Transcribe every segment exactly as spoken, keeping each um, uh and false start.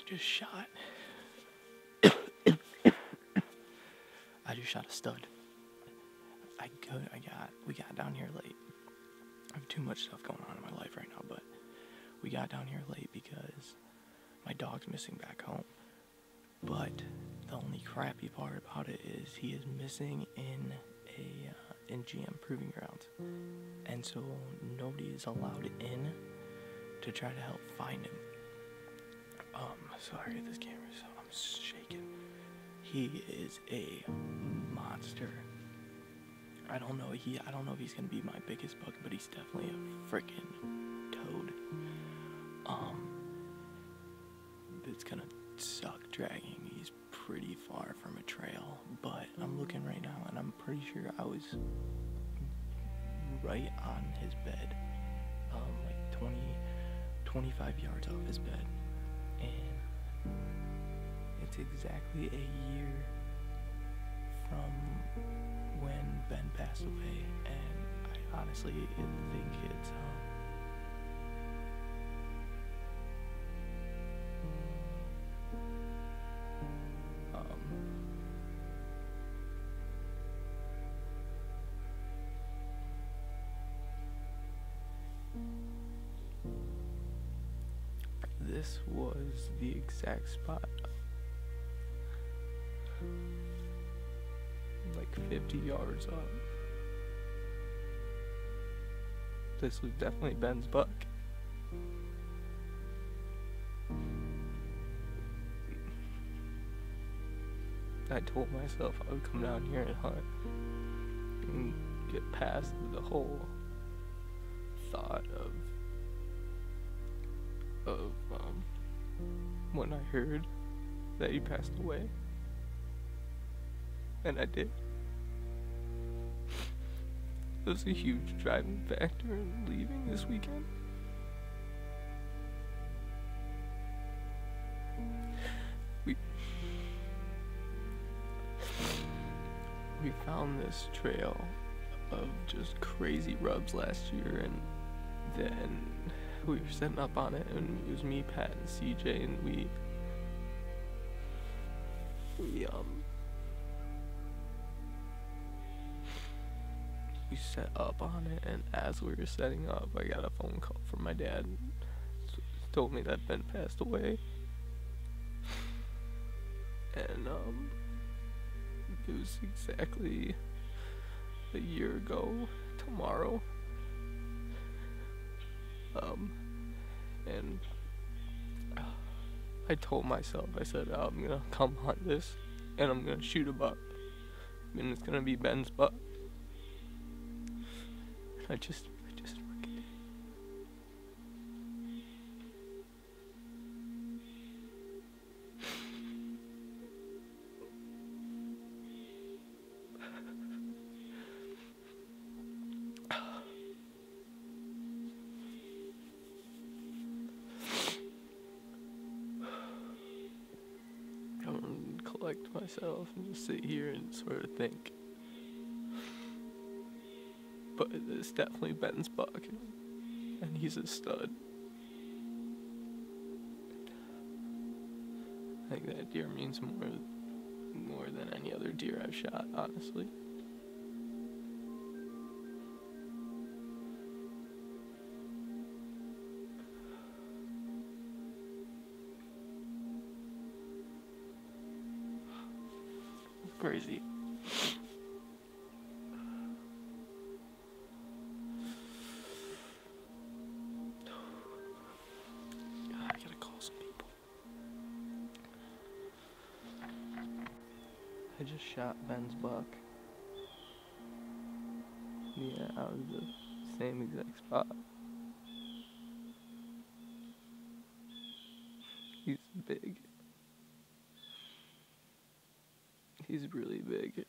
just shot. I just shot a stud. I go. I got. We got down here late. I have too much stuff going on in my life right now, but we got down here late because my dog's missing back home. But the only crappy part about it is he is missing in a uh, in G M proving grounds, and so nobody is allowed in to try to help find him. Um, sorry, this camera, so I'm shaking. He is a monster. I don't know. He I don't know if he's gonna be my biggest buck, but he's definitely a freaking toad. Um, it's gonna suck dragging. He's pretty far from a trail, but I'm looking right now, and I'm pretty sure I was right on his bed, um, like twenty, twenty-five yards off his bed, and it's exactly a year from when Ben passed away, and I honestly think it's um, um this was the exact spot, like fifty yards up. This was definitely Ben's buck. I told myself I would come down here and hunt and get past the whole thought of of um when I heard that he passed away. And I did. It was a huge driving factor in leaving this weekend. We we found this trail of just crazy rubs last year, and then we were setting up on it, and it was me, Pat, and C J, and we we um we set up on it, and as we were setting up, I got a phone call from my dad, and told me that Ben passed away, and um it was exactly a year ago tomorrow. Um, and uh, I told myself, I said, oh, I'm gonna come hunt this, and I'm gonna shoot a buck, and it's gonna be Ben's buck. And I just, I just fucking did. Collect myself and just sit here and sort of think. But it's definitely Ben's buck, and he's a stud. I think that deer means more, more than any other deer I've shot, honestly. Crazy. I gotta call some people. I just shot Ben's buck. Yeah, out of the same exact spot. He's big. He's really big.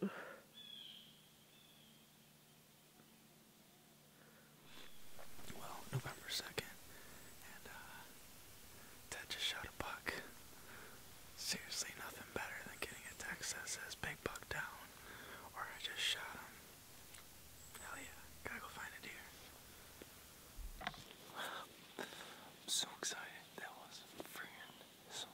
Well, November second, and uh, Ted just shot a buck. Seriously, nothing better than getting a text that says big buck down, or I just shot him. Hell yeah, gotta go find a deer. I'm so excited. That was friggin' so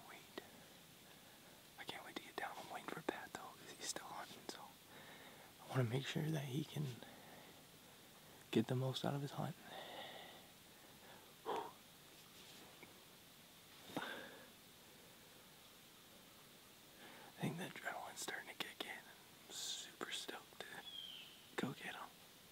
want to make sure that he can get the most out of his hunt. I think the adrenaline's starting to kick in. I'm super stoked to go get him.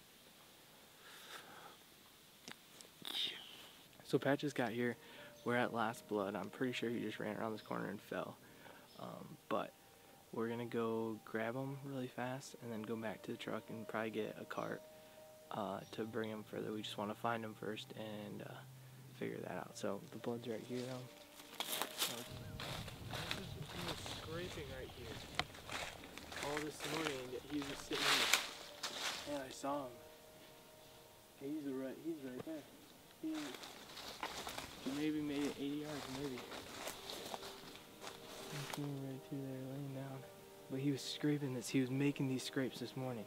Yeah. So Pat just got here. We're at Last Blood. I'm pretty sure he just ran around this corner and fell. Um, but we're gonna go grab him really fast and then go back to the truck and probably get a cart uh, to bring him further. We just want to find him first and uh, figure that out. So the blood's right here now. He was scraping right here all this morning. He was just sitting there, and I saw him. He's right. He's right there. He, he maybe made it eighty yards, maybe. He's right through there, laying down. But he was scraping this. He was making these scrapes this morning.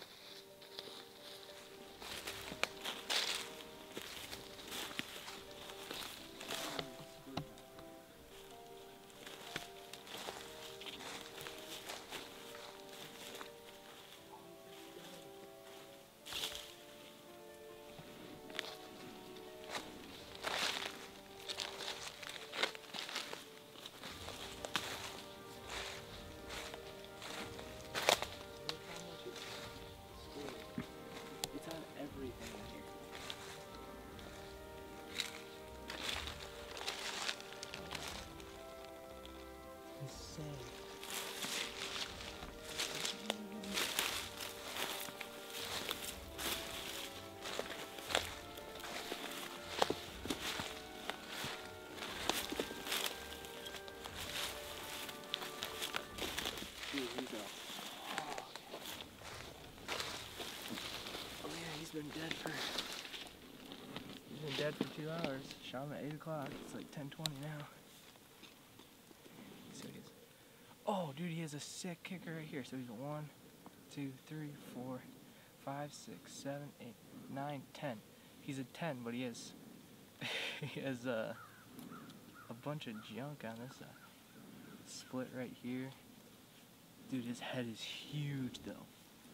He's been dead for he's been dead for two hours. Shot him at eight o'clock. It's like ten twenty now. Let's see what he is. Oh, dude, he has a sick kicker right here. So he's a one, two, three, four, five, six, seven, eight, nine, ten. He's a ten, but he has he has a a bunch of junk on this side. Split right here. Dude, his head is huge though.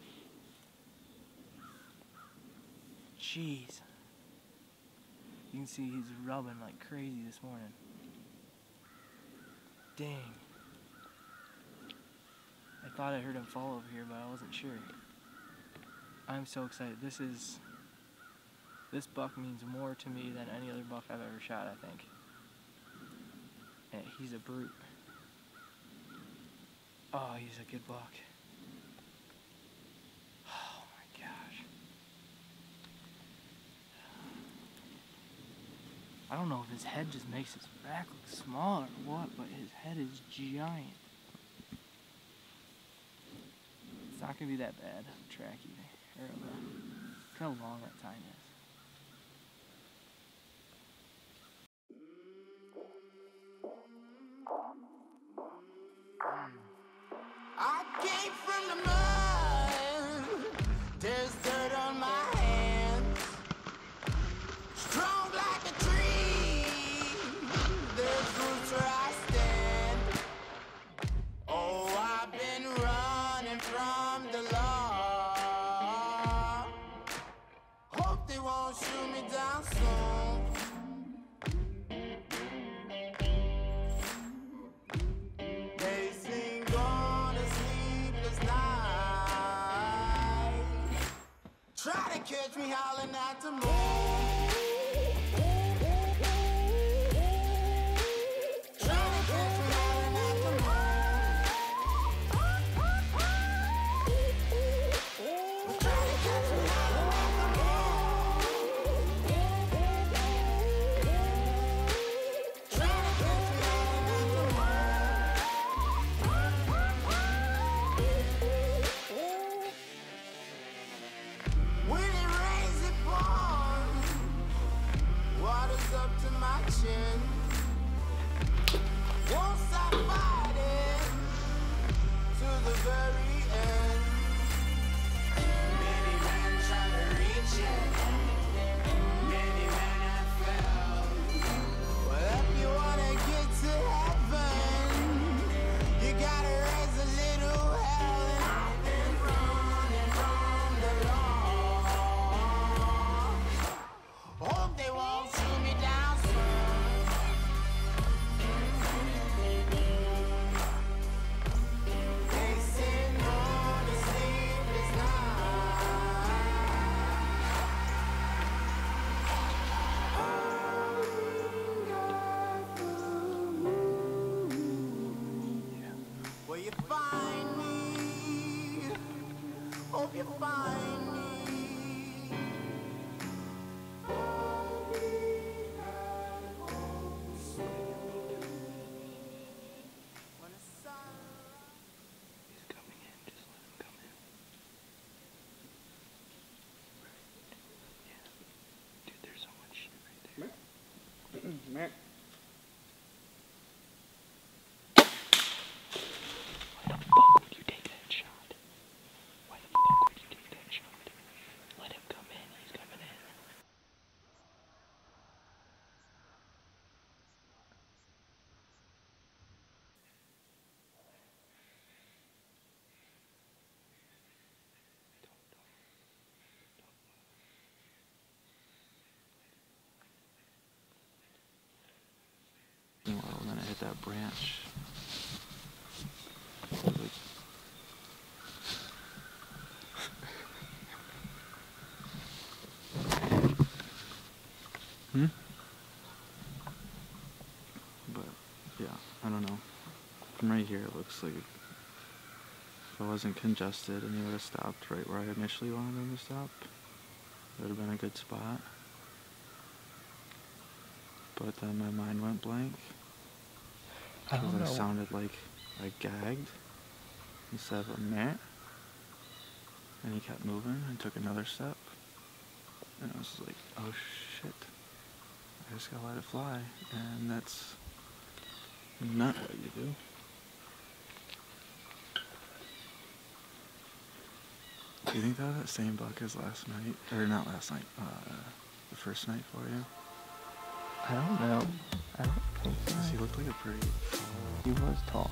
Jeez. You can see he's rubbing like crazy this morning. Dang. I thought I heard him fall over here, but I wasn't sure. I'm so excited. This is... This buck means more to me than any other buck I've ever shot, I think. And he's a brute. Oh, he's a good buck. I don't know if his head just makes his back look small or what, but his head is giant. It's not going to be that bad of a track either. Or uh, look how long that time is. I came from the mud. There's dirt on my hands. Strong like a tree. There's roots where I stand. Oh, I've been running from the law. Hope they won't shoot me down soon. They sing on a sleepless night. Try to catch me howling at the moon. Won't stop fighting to the very end. Many men try to reach it, many men have failed. Well, if you wanna get to heaven, you gotta raise a little hell. And I've been running hope you find me. When the sun He's coming in, just let him come in. Right. Yeah. Dude, there's so much shit right there. Meh. Why the fuck would you take that shot? Why the fuck would you take that shot? Let him come in, he's coming in. Well, then I hit that branch. Like, hmm? But, yeah, I don't know. From right here, it looks like if I wasn't congested and he would have stopped right where I initially wanted him to stop, it would have been a good spot. But then my mind went blank. I don't Because know. I sounded like I gagged instead of a meh. And he kept moving and took another step. And I was like, oh shit. I just gotta let it fly. And that's not what you do. Do you think that was that same buck as last night? Or not last night, uh, the first night for you? I don't know. I don't think so. Because he looked like a pretty tall. He was tall.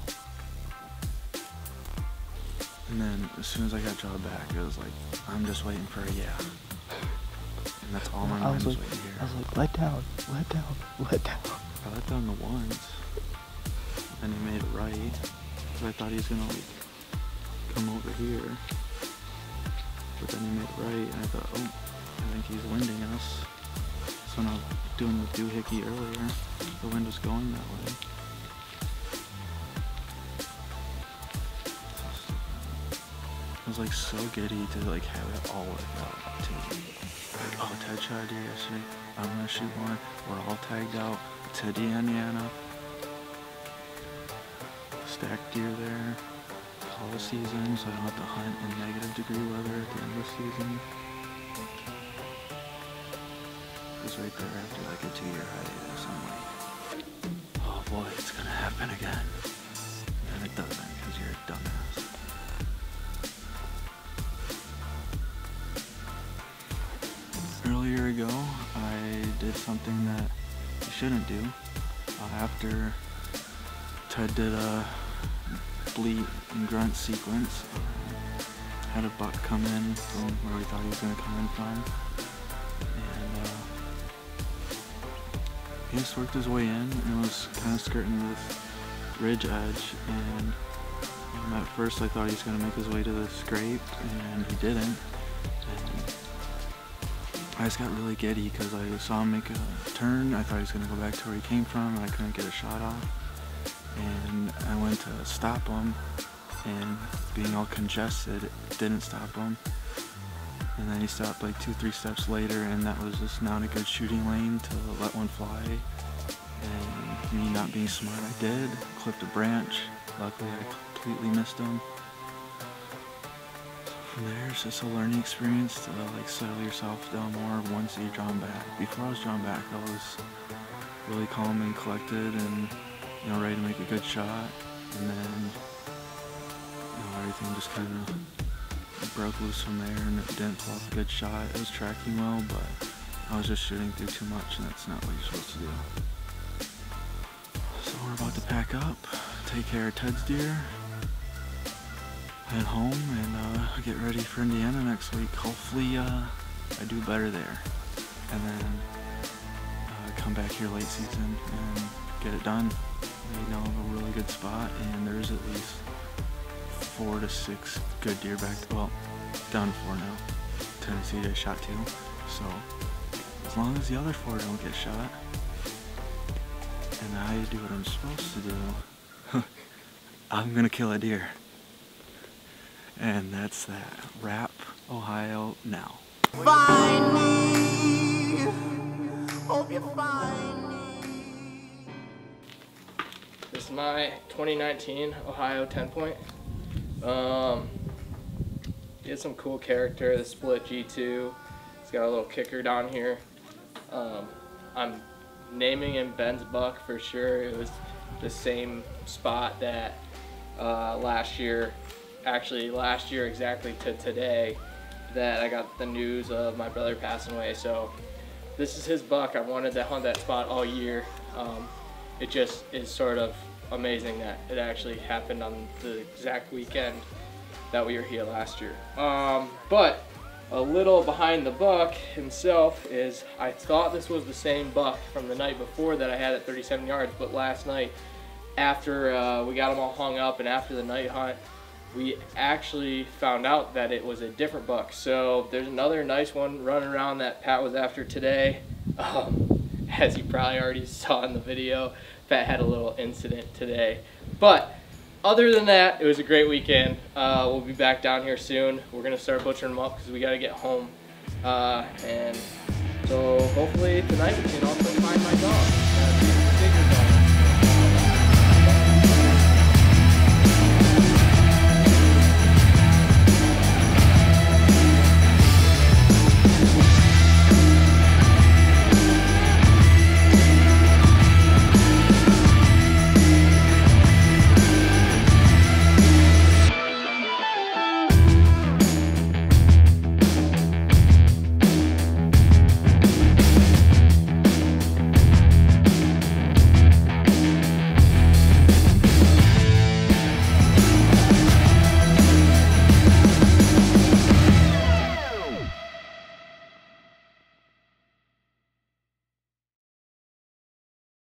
And then as soon as I got jawed back, it was like, I'm just waiting for a yeah. And that's all my I mind was was like, waiting to hear. I was like, let down, let down, let down. I let down the ones, and he made it right. So I thought he was gonna like come over here, but then he made it right, and I thought, oh, I think he's winding us. So when I was doing the doohickey earlier, the wind was going that way. I was like so giddy to like have it all work out too. Like, oh, Ted shot a deer yesterday. I'm gonna shoot one. We're all tagged out to Indiana. Stacked deer there. Call the season, so I don't have to hunt in negative degree weather at the end of the season. Because right there after like a two-year hiatus, I'm like, oh boy, it's gonna happen again. And it doesn't, because you're a dumbass. Earlier ago, I did something that you shouldn't do. Uh, after Ted did a bleat and grunt sequence, um, had a buck come in from where we thought he was going to come in from, and uh, he just worked his way in and was kind of skirting this ridge edge, and um, at first I thought he was going to make his way to the scrape, and he didn't. And I just got really giddy because I saw him make a turn. I thought he was going to go back to where he came from, and I couldn't get a shot off. And I went to stop him, and being all congested, didn't stop him. And then he stopped like two, three steps later, and that was just not a good shooting lane to let one fly. And me not being smart, I did. Clipped a branch. Luckily, I completely missed him. From there, it's just a learning experience to like settle yourself down more once you're drawn back. Before I was drawn back, I was really calm and collected, and you know, ready to make a good shot. And then, you know, everything just kind of broke loose from there, and it didn't pull off a good shot. It was tracking well, but I was just shooting through too much, and that's not what you're supposed to do. So we're about to pack up, take care of Ted's deer, head home, and uh, get ready for Indiana next week. Hopefully uh, I do better there, and then uh, come back here late season and get it done. You know, a really good spot, and there's at least four to six good deer back. Well, down to four now. Tennessee I shot two, so as long as the other four don't get shot, and I do what I'm supposed to do, I'm gonna kill a deer. And that's that. Wrap. Ohio now. Find me. Hope you find me. This is my twenty nineteen Ohio ten point. Um, he has some cool character, the split G two. It's got a little kicker down here. Um, I'm naming him Ben's buck for sure. It was the same spot that uh, last year, actually last year exactly to today, that I got the news of my brother passing away. So this is his buck. I wanted to hunt that spot all year. Um, it just is sort of amazing that it actually happened on the exact weekend that we were here last year. Um, but a little behind the buck himself is, I thought this was the same buck from the night before that I had at thirty-seven yards, but last night after uh, we got them all hung up and after the night hunt, we actually found out that it was a different buck. So there's another nice one running around that Pat was after today. Um, as you probably already saw in the video, Pat had a little incident today. But other than that, it was a great weekend. Uh, we'll be back down here soon. We're gonna start butchering them up because we gotta get home. Uh, and so hopefully tonight we can all